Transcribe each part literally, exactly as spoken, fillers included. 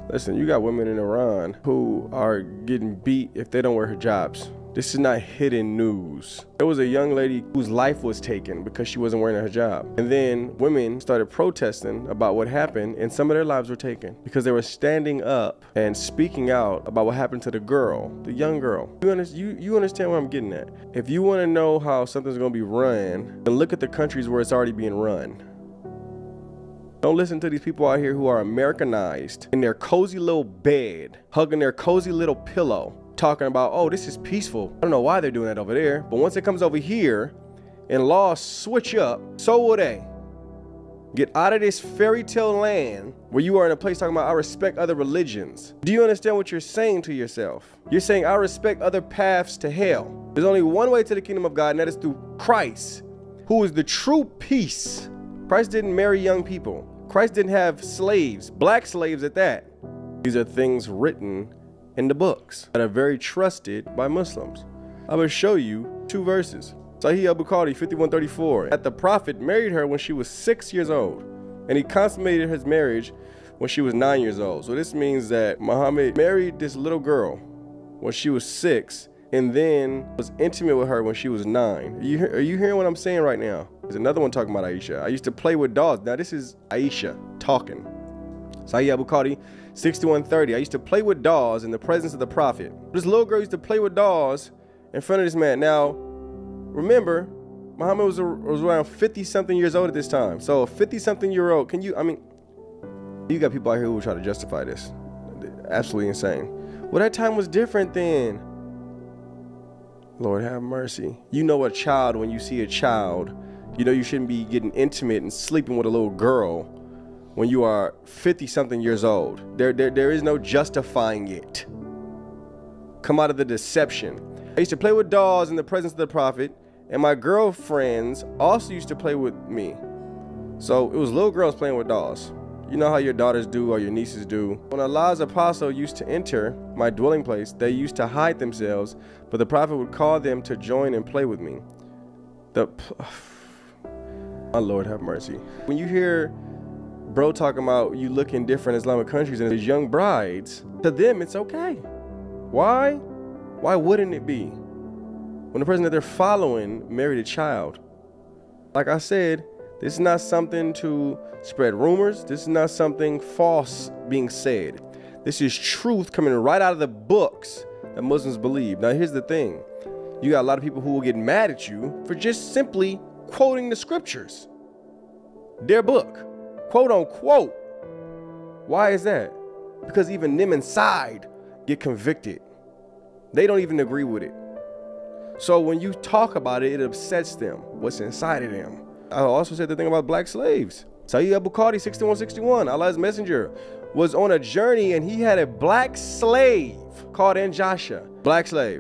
Listen, you got women in Iran who are getting beat if they don't wear hijabs. This is not hidden news. There was a young lady whose life was taken because she wasn't wearing a hijab. And then women started protesting about what happened, and some of their lives were taken because they were standing up and speaking out about what happened to the girl, the young girl. You, under, you, you understand what I'm getting at? If you want to know how something's going to be run, then look at the countries where it's already being run. Don't listen to these people out here who are Americanized in their cozy little bed, hugging their cozy little pillow, talking about, oh, this is peaceful. I don't know why they're doing that over there, but once it comes over here and laws switch up, so will they. Get out of this fairy tale land where you are in a place talking about, I respect other religions. Do you understand what you're saying to yourself? You're saying, I respect other paths to hell. There's only one way to the kingdom of God, and that is through Christ, who is the true peace. Christ didn't marry young people. Christ didn't have slaves, black slaves at that. These are things written in the books that are very trusted by Muslims. I will show you two verses. Sahih al-Bukhari fifty-one thirty-four. That the prophet married her when she was six years old, and he consummated his marriage when she was nine years old. So this means that Muhammad married this little girl when she was six, and then was intimate with her when she was nine. Are you, are you hearing what I'm saying right now? There's another one talking about Aisha. I used to play with dolls. Now this is Aisha talking. Sahih al-Bukhari sixty-one thirty. I used to play with dolls in the presence of the prophet. This little girl used to play with dolls in front of this man. Now, remember, Muhammad was, a, was around fifty something years old at this time. So a fifty something year old, can you, I mean, you got people out here who will try to justify this. Absolutely insane. Well, that time was different then. Lord have mercy. You know a child when you see a child. You know you shouldn't be getting intimate and sleeping with a little girl when you are fifty something years old. There, there, there is no justifying it. Come out of the deception. I used to play with dolls in the presence of the prophet, and my girlfriends also used to play with me. So it was little girls playing with dolls. You know how your daughters do or your nieces do. When Allah's apostle used to enter my dwelling place, they used to hide themselves, but the prophet would call them to join and play with me. The, my Lord have mercy. When you hear bro talking about you look in different Islamic countries and there's young brides, to them it's okay. Why? Why wouldn't it be? When the person that they're following married a child. Like I said, this is not something to spread rumors. This is not something false being said. This is truth coming right out of the books that Muslims believe. Now here's the thing. You got a lot of people who will get mad at you for just simply quoting the scriptures. Their book, quote unquote. Why is that? Because even them inside get convicted. They don't even agree with it. So when you talk about it, it upsets them, what's inside of them. I also said the thing about black slaves. Sahih al-Bukhari sixty-one sixty-one, Allah's messenger was on a journey and he had a black slave called Anjasha. Black slave.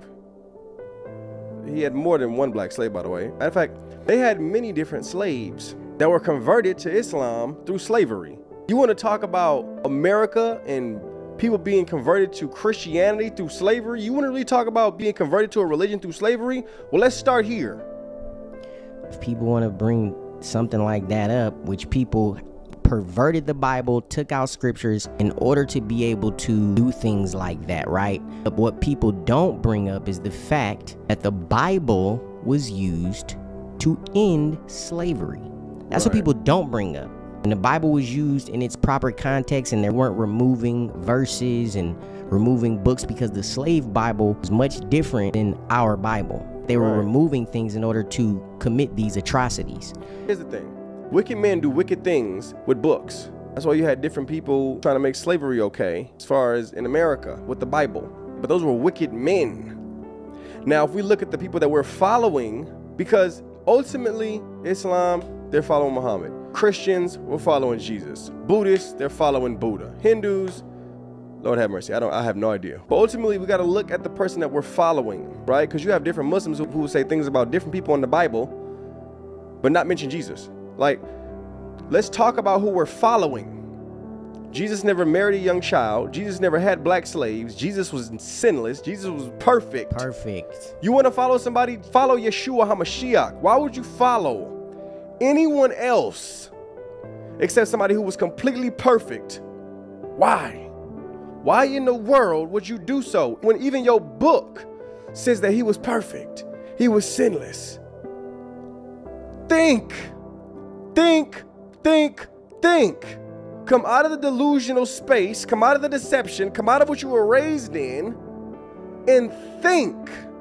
He had more than one black slave, by the way. Matter of fact, they had many different slaves that were converted to Islam through slavery. You want to talk about America and people being converted to Christianity through slavery? You want to really talk about being converted to a religion through slavery? Well, let's start here. If people want to bring something like that up, which people perverted the Bible, took out scriptures in order to be able to do things like that, right? But what people don't bring up is the fact that the Bible was used to end slavery. That's right. What people don't bring up. And the Bible was used in its proper context, and they weren't removing verses and removing books, because the slave Bible is much different than our Bible. They were right. removing things in order to commit these atrocities. Here's the thing. Wicked men do wicked things with books. That's why you had different people trying to make slavery okay, as far as in America with the Bible. But those were wicked men. Now, if we look at the people that we're following, because ultimately Islam, they're following Muhammad. Christians were following Jesus. Buddhists, they're following Buddha. Hindus, Lord have mercy, I don't, I have no idea. But ultimately, we got to look at the person that we're following, right? Because you have different Muslims who, who say things about different people in the Bible, but not mention Jesus. Like, let's talk about who we're following. Jesus never married a young child. Jesus never had black slaves. Jesus was sinless. Jesus was perfect. Perfect. You want to follow somebody? Follow Yeshua HaMashiach. Why would you follow anyone else except somebody who was completely perfect? Why? Why in the world would you do so when even your book says that he was perfect? He was sinless. Think, think, think, think. Come out of the delusional space, come out of the deception, come out of what you were raised in, and think.